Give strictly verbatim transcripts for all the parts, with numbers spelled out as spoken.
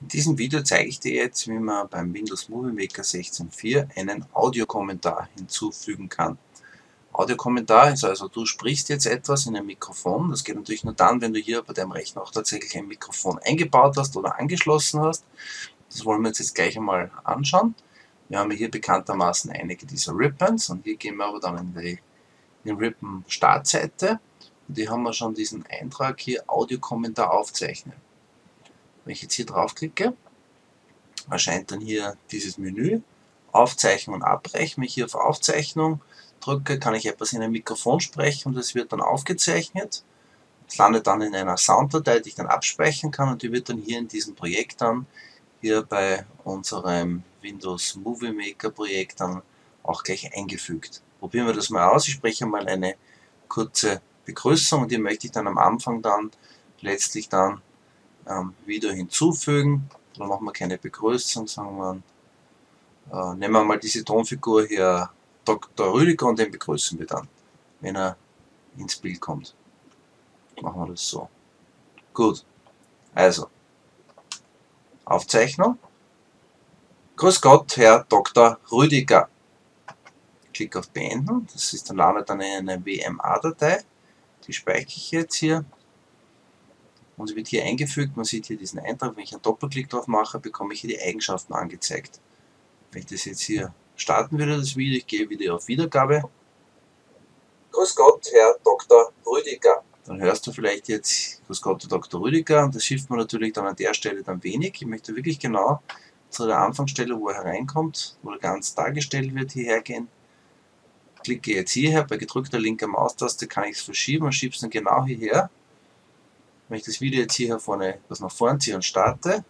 In diesem Video zeige ich dir jetzt, wie man beim Windows Movie Maker sechzehn Punkt vier einen Audiokommentar hinzufügen kann. Audiokommentar ist also, du sprichst jetzt etwas in ein Mikrofon. Das geht natürlich nur dann, wenn du hier bei deinem Rechner auch tatsächlich ein Mikrofon eingebaut hast oder angeschlossen hast. Das wollen wir uns jetzt gleich einmal anschauen. Wir haben hier bekanntermaßen einige dieser Ribbons und hier gehen wir aber dann in die, in die Ribbon Startseite. Und hier haben wir schon diesen Eintrag hier Audiokommentar aufzeichnen. Wenn ich jetzt hier draufklicke, erscheint dann hier dieses Menü, Aufzeichnen und Abbrechen. Wenn ich hier auf Aufzeichnung drücke, kann ich etwas in ein Mikrofon sprechen und es wird dann aufgezeichnet. Es landet dann in einer Sounddatei, die ich dann abspeichern kann und die wird dann hier in diesem Projekt dann, hier bei unserem Windows Movie Maker Projekt dann auch gleich eingefügt. Probieren wir das mal aus. Ich spreche mal eine kurze Begrüßung und die möchte ich dann am Anfang dann letztlich dann ähm, wieder hinzufügen. Dann machen wir keine Begrüßung, sagen wir, äh, nehmen wir mal diese Tonfigur hier, Doktor Rüdiger, und den begrüßen wir dann, wenn er ins Bild kommt. Machen wir das so. Gut, also, Aufzeichnung. Grüß Gott, Herr Doktor Rüdiger. Klick auf Beenden, das ist dann landet dann in einer W M A-Datei. Die speichere ich jetzt hier. Und sie wird hier eingefügt, man sieht hier diesen Eintrag, wenn ich einen Doppelklick drauf mache, bekomme ich hier die Eigenschaften angezeigt. Wenn ich das jetzt hier starten würde, das Video, ich gehe wieder auf Wiedergabe. Grüß Gott, Herr Doktor Rüdiger. Dann hörst du vielleicht jetzt, Grüß Gott, Herr Doktor Rüdiger, und das hilft mir natürlich dann an der Stelle dann wenig. Ich möchte wirklich genau zu der Anfangsstelle, wo er hereinkommt, wo er ganz dargestellt wird, hierher gehen. Klicke jetzt hierher, bei gedrückter linker Maustaste kann ich es verschieben und schiebe es dann genau hierher. Wenn ich das Video jetzt hier vorne etwas nach vorn ziehe und starte.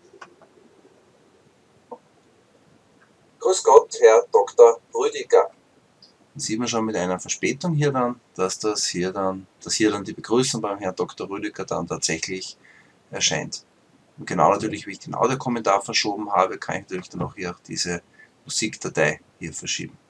Grüß Gott, Herr Doktor Rüdiger. Dann sieht man schon mit einer Verspätung hier dann, dass das hier dann, dass hier dann die Begrüßung beim Herrn Doktor Rüdiger dann tatsächlich erscheint. Und genau natürlich, wie ich den Audiokommentar verschoben habe, kann ich natürlich dann auch hier auch diese Musikdatei hier verschieben.